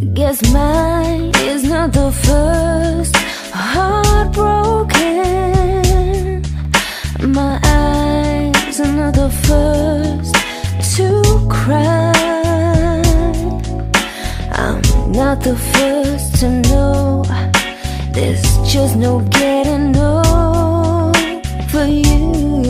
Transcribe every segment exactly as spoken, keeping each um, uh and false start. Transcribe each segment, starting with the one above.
Guess mine is not the first heartbroken. My eyes are not the first to cry. I'm not the first to know there's just no getting over you.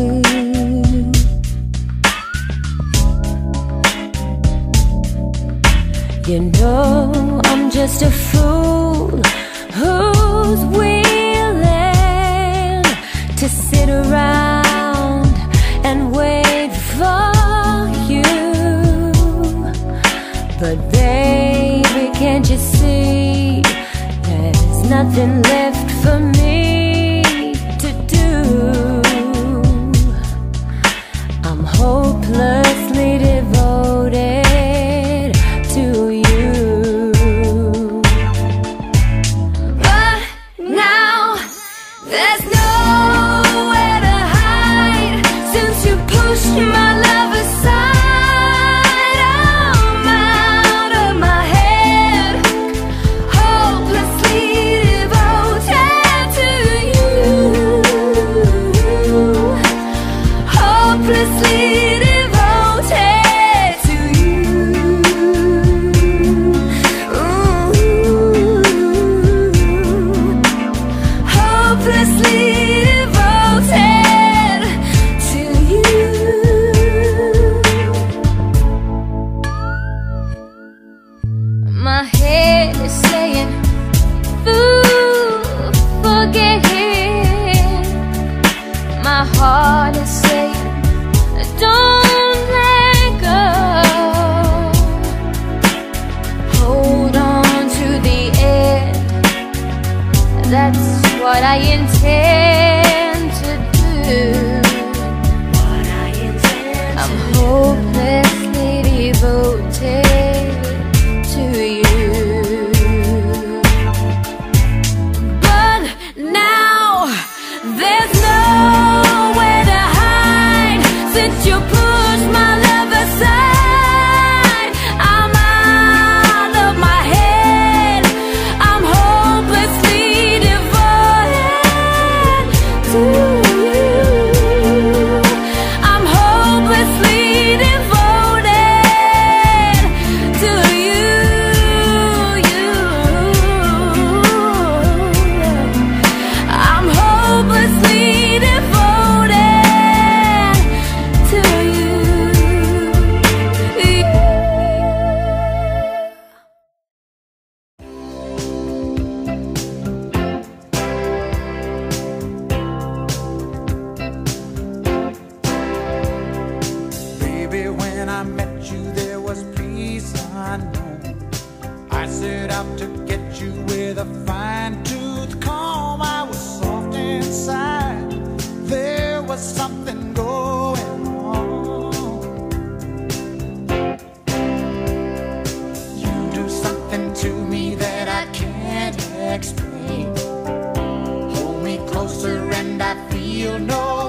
You know I'm just a fool who's willing to sit around and wait for you. But baby, can't you see there's nothing left for me to do? I'm hopelessly devoted to you. But now there's nowhere to hide since you pushed my love aside. I'm out of my head, hopelessly devoted to you. Hopelessly devoted to you. Ooh. Hopelessly devoted to you. My head is saying, ooh, forget him. My heart is saying, don't let go. Hold on to the end. That's what I intend to do. What I intend I'm hopelessly devoted to you. But now there's nowhere to hide since you pushed my love aside. I'm out of my head, I'm hopelessly devoted to you. I'm hopelessly devoted to you, you. I'm hopelessly devoted to you. Baby, when I met you, there was peace unknown. I set out to get you with a fine-tooth comb. I was soft inside, there was something going on. You do something to me that I can't explain. Hold me closer and I feel no